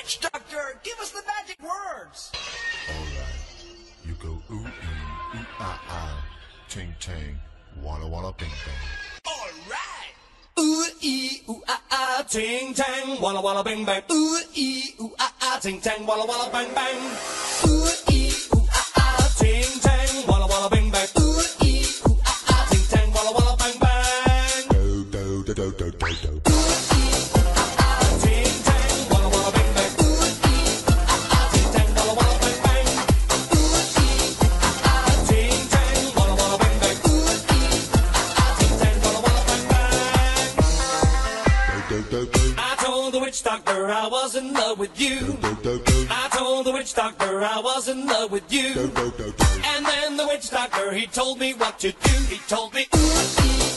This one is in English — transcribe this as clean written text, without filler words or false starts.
witch doctor, give us the magic words. Alright, you go ooh ee, ooh ah ah, ting tang, walla walla bing bang. Alright. Ooh ee ooh ah ah, ting tang, walla walla bing bang. Ooh ee ooh ah ah, ting tang, walla walla bang bang. Ooh ee ooh ah ah, ting tang, walla walla bing bang. Ooh ee ooh ah ah, ting tang, walla walla bang bang. Do do do do do do do. I told the witch doctor I was in love with you. I told the witch doctor I was in love with you. And then the witch doctor, he told me what to do. He told me, ooh,